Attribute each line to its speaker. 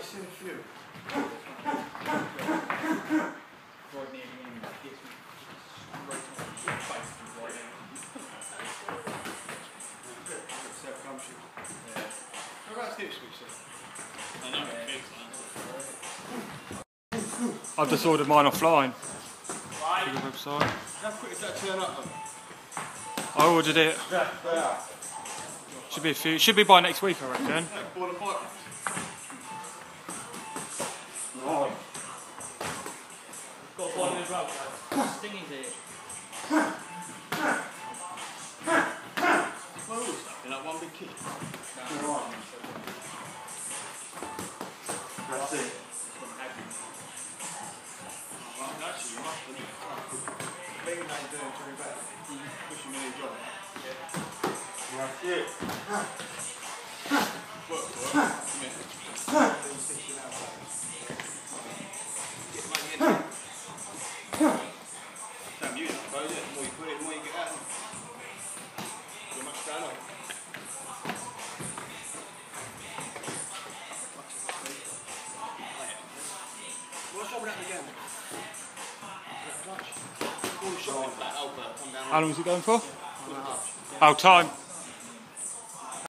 Speaker 1: I've seen a few.
Speaker 2: I've just ordered mine offline. Through the website.
Speaker 1: How quick does that turn up?
Speaker 2: I ordered it. Should be a few. Should be by next week, I reckon.
Speaker 3: Got one as well. Stinging to it.
Speaker 1: Like one big kick.
Speaker 3: That's it.
Speaker 1: Actually, you must have. Maybe they do it very bad. Pushing me a job.
Speaker 3: That's it.
Speaker 1: Work for it. Get money in there. Damn you, I suppose. The more you put it, the more you get out. You're much going on. What's wrong with that again?
Speaker 2: How long is it going for? Oh, time.